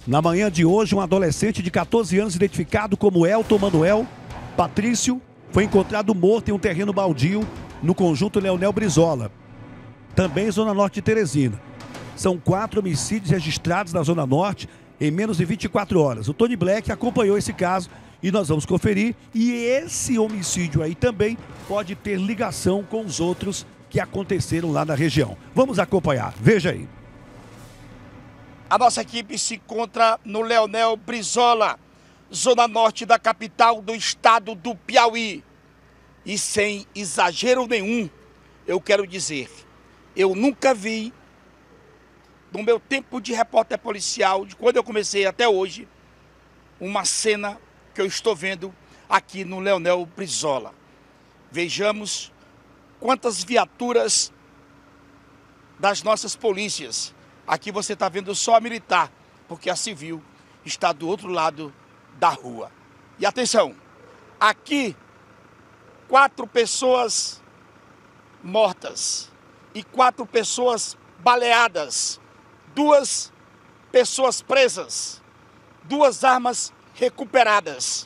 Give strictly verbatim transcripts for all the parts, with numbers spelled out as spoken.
Na manhã de hoje, um adolescente de quatorze anos, identificado como Elton Manuel Patrício, foi encontrado morto em um terreno baldio no conjunto Leonel Brizola, também zona norte de Teresina. São quatro homicídios registrados na zona norte em menos de vinte e quatro horas. O Tony Black acompanhou esse caso e nós vamos conferir. E esse homicídio aí também pode ter ligação com os outros que aconteceram lá na região. Vamos acompanhar, veja aí. A nossa equipe se encontra no Leonel Brizola, zona norte da capital do estado do Piauí. E sem exagero nenhum, eu quero dizer, eu nunca vi, no meu tempo de repórter policial, de quando eu comecei até hoje, uma cena que eu estou vendo aqui no Leonel Brizola. Vejamos quantas viaturas das nossas polícias. Aqui você está vendo só a militar, porque a civil está do outro lado da rua. E atenção, aqui quatro pessoas mortas e quatro pessoas baleadas, duas pessoas presas, duas armas recuperadas.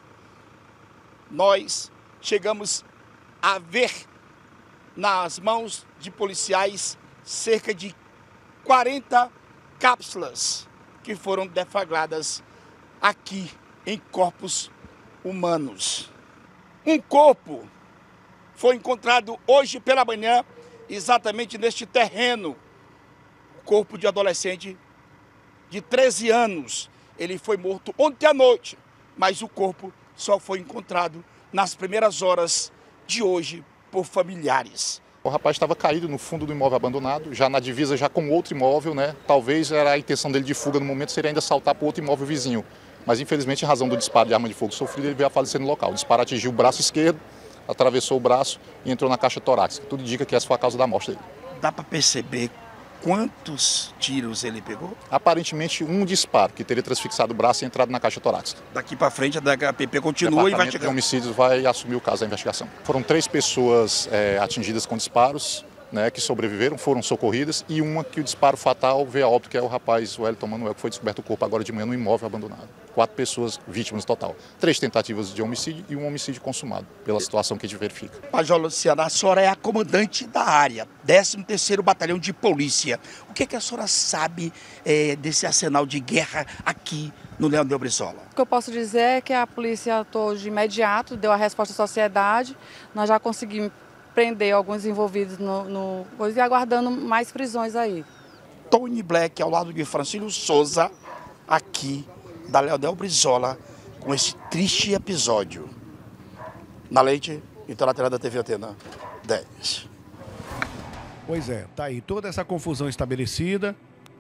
Nós chegamos a ver nas mãos de policiais cerca de quarenta cápsulas que foram deflagradas aqui em corpos humanos. Um corpo foi encontrado hoje pela manhã, exatamente neste terreno. O corpo de adolescente de treze anos. Ele foi morto ontem à noite, mas o corpo só foi encontrado nas primeiras horas de hoje por familiares. O rapaz estava caído no fundo do imóvel abandonado, já na divisa, já com outro imóvel, né? Talvez era a intenção dele de fuga no momento seria ainda saltar para outro imóvel vizinho. Mas infelizmente, em razão do disparo de arma de fogo sofrido, ele veio a falecer no local. O disparo atingiu o braço esquerdo, atravessou o braço e entrou na caixa torácica. Tudo indica que essa foi a causa da morte dele. Dá para perceber quantos tiros ele pegou? Aparentemente um disparo, que teria transfixado o braço e entrado na caixa torácica. Daqui para frente a D H P P continua e vai chegar. O homicídios vai assumir o caso da investigação. Foram três pessoas é, atingidas com disparos, né, que sobreviveram, foram socorridas, e uma que o disparo fatal veio a óbito, que é o rapaz, o Elton Manuel, que foi descoberto o corpo agora de manhã no imóvel abandonado. Quatro pessoas vítimas total. Três tentativas de homicídio e um homicídio consumado, pela situação que a gente verifica. Major Luciana, a senhora é a comandante da área, décimo terceiro Batalhão de Polícia. O que, é que a senhora sabe é, desse arsenal de guerra aqui no Leonel Brizola? O que eu posso dizer é que a polícia atuou de imediato, deu a resposta à sociedade, nós já conseguimos prender alguns envolvidos no, no e aguardando mais prisões aí. Tony Black ao lado de Francílio Souza, aqui da Leonel Brizola, com esse triste episódio. Na Leite, Interativa da T V Atena dez. Pois é, tá aí toda essa confusão estabelecida,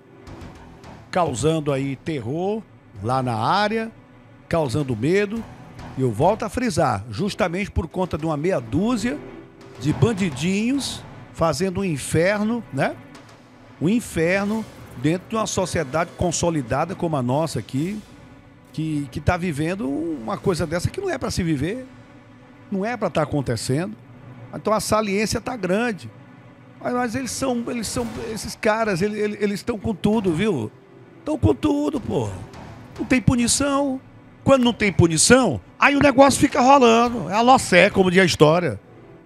causando aí terror lá na área, causando medo. E eu volto a frisar, justamente por conta de uma meia dúzia de bandidinhos fazendo um inferno, né? Um inferno dentro de uma sociedade consolidada como a nossa aqui, que que está vivendo uma coisa dessa que não é para se viver, não é para estar acontecendo. Então a saliência está grande. Mas, mas eles são, eles são, esses caras, eles eles, eles estão com tudo, viu? Estão com tudo, pô. Não tem punição. Quando não tem punição, aí o negócio fica rolando. É a locé, como diz a história.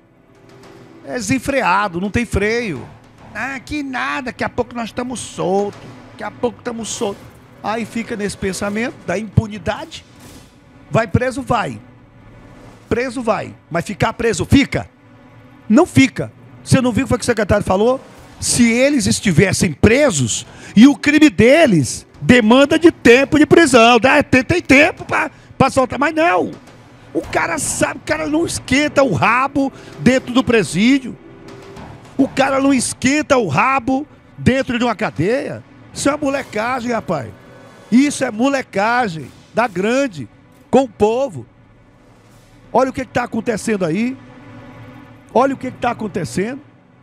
É desenfreado, não tem freio. Ah, que nada, daqui a pouco nós estamos soltos. Daqui a pouco estamos soltos. Aí fica nesse pensamento da impunidade. Vai preso, vai. Preso, vai. Mas ficar preso, fica? Não fica. Você não viu o que o secretário falou? Se eles estivessem presos e o crime deles demanda de tempo de prisão. Tem, tem tempo para soltar, mas não. O cara sabe, o cara não esquenta o rabo dentro do presídio. O cara não esquenta o rabo dentro de uma cadeia. Isso é molecagem, rapaz. Isso é molecagem da grande com o povo. Olha o que está acontecendo aí. Olha o que está acontecendo.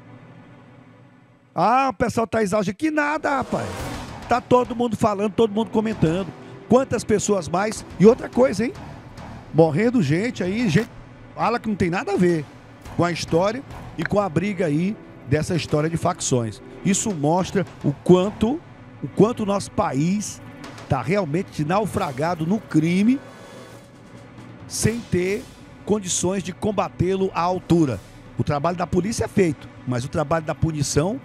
Ah, o pessoal está exausto. Que nada, rapaz. Está todo mundo falando, todo mundo comentando. Quantas pessoas mais? E outra coisa, hein? Morrendo gente aí, gente fala que não tem nada a ver com a história e com a briga aí dessa história de facções. Isso mostra o quanto o quanto o nosso país está realmente naufragado no crime sem ter condições de combatê-lo à altura. O trabalho da polícia é feito, mas o trabalho da punição,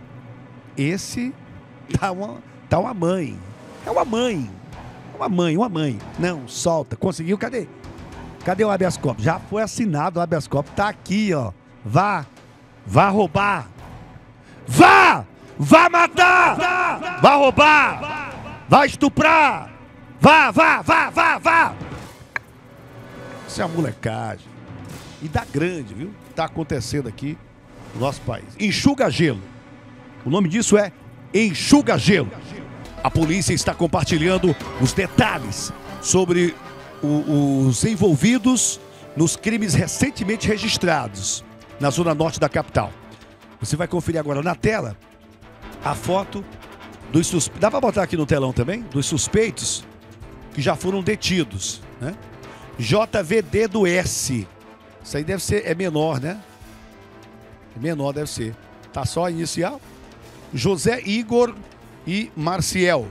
esse tá uma, tá uma mãe. É uma mãe. Uma mãe, uma mãe. Não, solta. Conseguiu? Cadê? Cadê o habeas corpus? Já foi assinado o habeas corpus. Tá aqui, ó. Vá. Vá roubar. Vá! Vá matar! Vá, vá roubar! Vá, vá estuprar! Vá, vá, vá, vá, vá! Isso é uma molecagem. E dá grande, viu? Tá acontecendo aqui no nosso país. Enxuga gelo. O nome disso é enxuga gelo. A polícia está compartilhando os detalhes sobre o, os envolvidos nos crimes recentemente registrados na zona norte da capital. Você vai conferir agora na tela a foto dos suspeitos. Dá para botar aqui no telão também? Dos suspeitos que já foram detidos, né? J V D do S. Isso aí deve ser, é menor, né? É menor deve ser. Tá só inicial. José Igor e Marciel.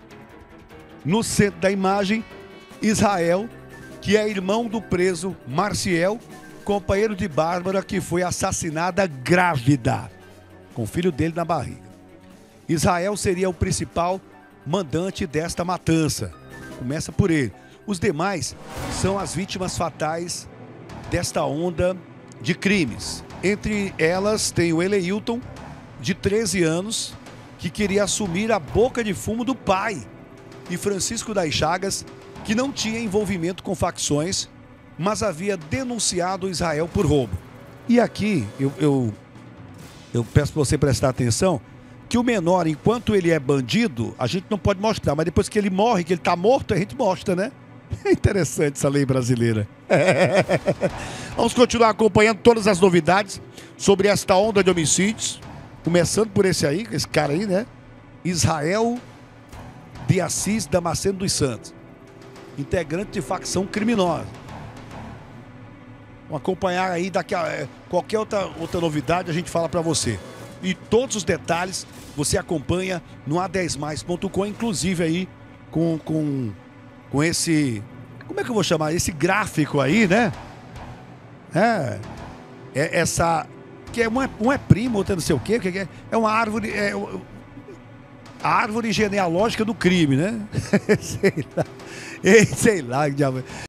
No centro da imagem, Israel, que é irmão do preso Marciel, companheiro de Bárbara, que foi assassinada grávida, com o filho dele na barriga. Israel seria o principal mandante desta matança. Começa por ele. Os demais são as vítimas fatais desta onda de crimes. Entre elas tem o Eleilton, de treze anos, que queria assumir a boca de fumo do pai, e Francisco das Chagas, que não tinha envolvimento com facções, mas havia denunciado Israel por roubo. E aqui, eu, eu, eu peço para você prestar atenção, que o menor, enquanto ele é bandido, a gente não pode mostrar, mas depois que ele morre, que ele está morto, a gente mostra, né? É interessante essa lei brasileira. Vamos continuar acompanhando todas as novidades sobre esta onda de homicídios, começando por esse aí, esse cara aí, né? Israel de Assis Damasceno dos Santos, integrante de facção criminosa. Vamos acompanhar aí, daqui a qualquer outra, outra novidade a gente fala para você. E todos os detalhes você acompanha no a dez mais ponto com, inclusive aí com, com, com esse, como é que eu vou chamar? Esse gráfico aí, né? É, é essa, que é, um, é, um é primo, outro é não sei o quê, que é, é uma árvore, é, a árvore genealógica do crime, né? sei lá, sei lá, que diabo.